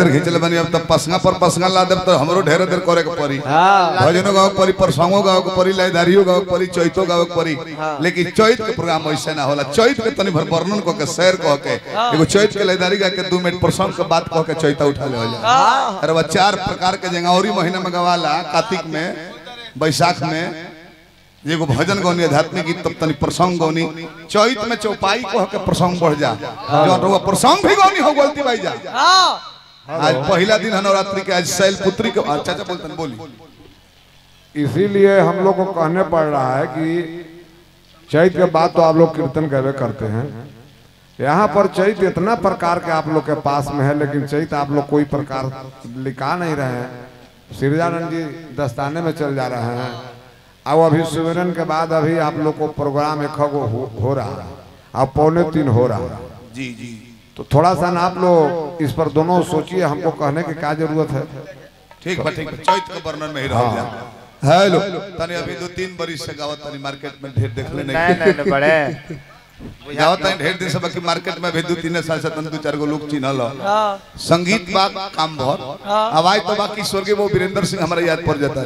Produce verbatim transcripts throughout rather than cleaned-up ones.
देर खींचले बनी अब तब पसंगा पर पसंगा ला देब तो हमरो ढेर देर करे के पड़ी। भजनो गाँव परी, परसंगो गाँव के परी, लयदारियो गाँव परी, चैतो गाँव परी। लेकिन चैत के प्रोग्राम ऐसे ना होला। चैत के तनी भर वर्णन को के शेर कह के एगो चैत के लयदारी गा के दो मिनट प्रसंग के बात कह के चैता उठा ले हो जा। अरे वो चार प्रकार के जंगावरी महीना में गवाला, कार्तिक में, बैसाख में एगो भजन गौनी, आध्यात्मिक गीत, तब तनी प्रसंग गौनी। चैत में चौपाई कह के प्रसंग बढ़ जा, जो प्रसंग भी गौनी हो गलती भाई जा। आज पहला दिन है नवरात्रि के, आज शैल पुत्री के। चाचा बोलते हैं, बोली। इसीलिए हम लोग को कहने पड़ रहा है कि चैत के बाद तो आप लोग कीर्तन कहवे करते हैं। यहाँ पर चैत इतना प्रकार के आप लोग के पास में है, लेकिन चैत आप लोग कोई प्रकार लिखा नहीं रहे हैं। सिरजानंद जी दस्ताने में चल जा रहे हैं। अब अभी सुमिरन के बाद अभी आप लोग को प्रोग्राम एक हो, हो रहा है, अब पौने तीन हो रहा है जी जी। तो थोड़ा सा ना आप लोग इस पर दोनों सोचिए, हमको कहने की क्या जरूरत है। ठीक बा, ठीक बा। चैत के वर्णन में ही रह जा। हेलो तनी अभी दो तीन बरिस से गावत तनी मार्केट में ढेर देखले नहीं। नहीं नहीं बड़े गावत तनी ढेर दिन से, बाकी मार्केट में भी दो तीन साल से तन दो चार गो लोग चिन्हल। संगीत बा काम भर, आवाज तो बाकी स्वर्गीय वो वीरेंद्र सिंह हमारा याद पड़ जाता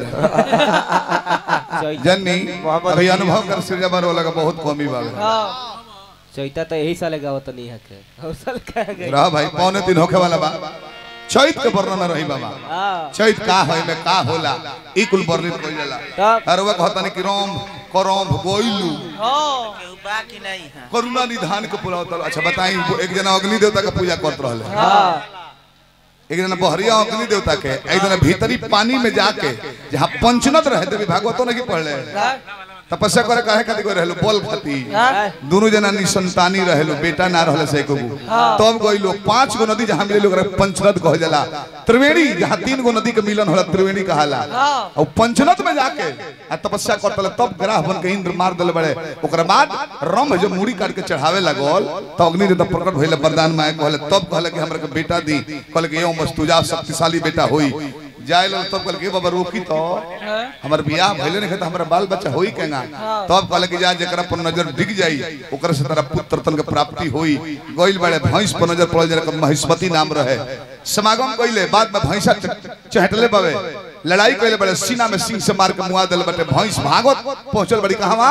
है। जन्नी अभी अनुभव कर सिरजाबार वाला का बहुत कमी बा। चैता तो यही साले गावत नहीं है के, और साल कह गए रहा भाई पौने दिन होखे वाला बा। चैत के वर्णन में रही बाबा। चैत का है में का होला ई कुल वर्णित कइल जाला। हर वक्त होता नहीं कि रोम करम गोइलू बाकी नहीं है करुणा निधान के पूरा होता। अच्छा बताई, एक जना अग्नि देवता का पूजा करत रहले, एक जना बहरिया अग्नि देवता के, एक जना भीतरी पानी में जाके जहाँ पंचनद रहे देवी भागवतो नहीं पढ़ले, तपस्या करे काहे खातिर कोई रहलो बोल खाती। दोनों जना निसंतानी रहलो, बेटा ना रहले से एको। तब गई लोग पांच गो नदी जहां मिले लोग पंचनद कह जाला। त्रिवेणी जहां तीन गो नदी के मिलन होला त्रिवेणी कहाला। और पंचनद में जाके आ तपस्या करतले, तब ग्राह बन के इंद्र मार देले बड़े। ओकरा बाद रंभ जब मुड़ी काट के चढ़ावे लागल तो अग्नि देवता प्रकट भइले, वरदान मांगे कहले। तब कहले कि हमरा के बेटा दी, कहले कि यो मस्तुजा शक्तिशाली बेटा होई जाए लो। तब कहल के बाबा रोकी तो हमर बियाह भइले नहीं, हमरा बाल बच्चा होई केगा। तब कहल कि जा जेकरा पर नजर डिग जाई ओकरा से तेरा पुत्र रतन के प्राप्ति होई। गइल बड़े भैंस पर नजर पड़ल, जरा महिष्मती नाम रहे। समागम कइले, बाद में भैंसा चहटले बावे, लड़ाई कइले बड़े, सीना में सिंह से मार के मुआ देले बटे। भैंस भागत पहुंचल बड़ी कहवा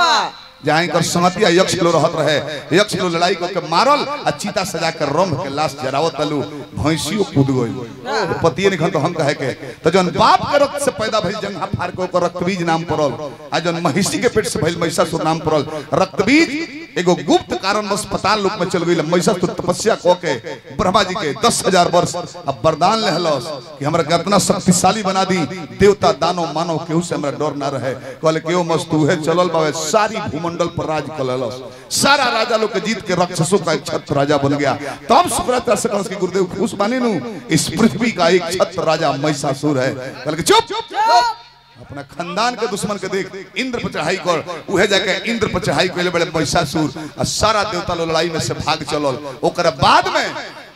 जहाँ कर संगतिया यक्ष लो रहत रहे। यक्ष लो लड़ाई करके मारल आ चीता सजा कर रंभ के लाश जरावत तलू, भैंसियो कूद गई। पतिए निखन तो हम कहे के तो जन बाप के रक्त से पैदा भइल जंघा फाड़ के ओकर रक्तबीज नाम पड़ल। आ जन महिषी के पेट से भइल महिषासुर नाम पड़ल। रक्तबीज एगो गुप्त कारण बस पताल लोक में चल गई। महिषासुर तपस्या क के ब्रह्मा जी के दस हजार वर्ष अब वरदान लेहलस कि हमरा के इतना शक्तिशाली बना दी, देवता दानव मानव केहू से हमरा डर ना रहे। कहले केहू मस्त उहे चलल बावे, सारी भूमंडल पर राज कललस। सारा राजा लोग के जीत के राक्षसों का एक छत्र राजा बन गया। तब शुक्राचार्य से कहलस कि गुरुदेव खुश बानी नु, इस पृथ्वी का एक छत्र राजा महिषासुर है। कहले कि चुप, अपना खानदान के दुश्मन के देख, इंद्र पर चढ़ाई कर। उहे जाके इंद्र पर चढ़ाई कइले बड़े महिषासुर, और सारा देवता लोग लड़ाई में से भाग चलल। ओकरा बाद में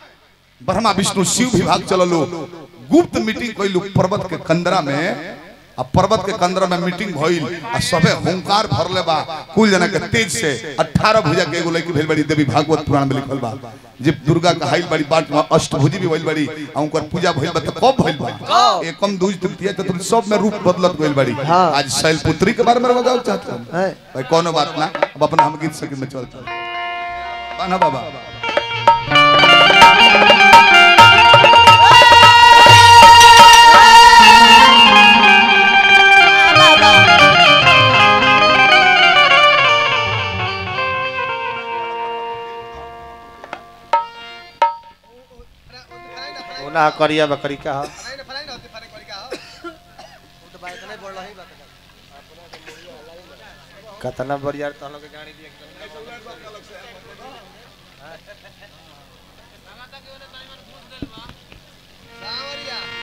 ब्रह्मा विष्णु शिव भी भाग चललो। गुप्त मीटिंग कइलू पर्वत के कंदरा में। आ पर्वत के कंदरा में मीटिंग भइल, आ सबे हुंकार भरले बा कुल जना के तेज से। अठारह भुजा के एगो लड़की भेल बड़ी, देवी भागवत पुराण में लिखल बा। जे दुर्गा का हाइल बड़ी बाट में अष्टभुजी भी भइल बड़ी, आ उनकर पूजा भइल बा। त कब भइल बा? एकम दूज तृतीया चतुर्थ सब में रूप बदलत गइल बड़ी। आज शैलपुत्री के बारे में बताओ चाहत हूं भाई, कोनो बात ना। अब अपना हम गीत संगीत में चलते बाना बाबा। ना करिया बकरी का कतना बढ़िया तो लोग गाड़ी दिए